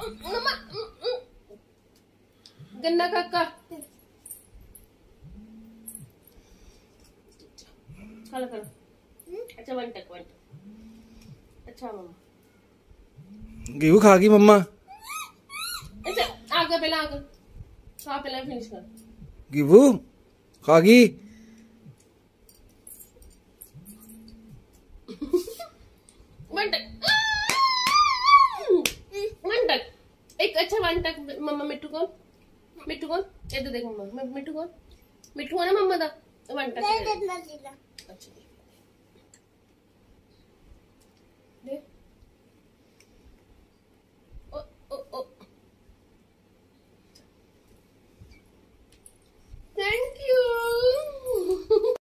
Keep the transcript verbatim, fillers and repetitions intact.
मम्मा गन्ना काका खाला खाला। अच्छा वन टक वन टक। अच्छा मम्मा गेहूं खा गई मम्मा। अच्छा आगे पहले आगे खा पहले फिनिश कर। गेहूं खा गई। वन टक वन टक एक अच्छा वन टक। मम्मा मिट्टू कौन मिट्टू कौन इधर देख मम्मा मिट्टू कौन मिट्टू है ना मम्मा दा वन टक। अच्छा